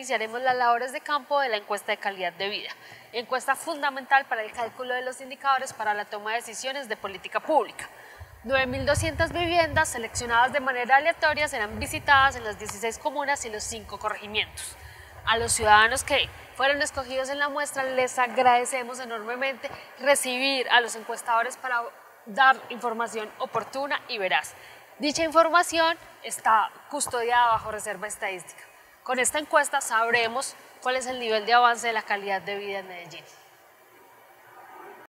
iniciaremos las labores de campo de la encuesta de calidad de vida, encuesta fundamental para el cálculo de los indicadores para la toma de decisiones de política pública. 9.200 viviendas seleccionadas de manera aleatoria serán visitadas en las 16 comunas y los 5 corregimientos. A los ciudadanos que fueron escogidos en la muestra les agradecemos enormemente recibir a los encuestadores para dar información oportuna y veraz. Dicha información está custodiada bajo reserva estadística. Con esta encuesta sabremos cuál es el nivel de avance de la calidad de vida en Medellín.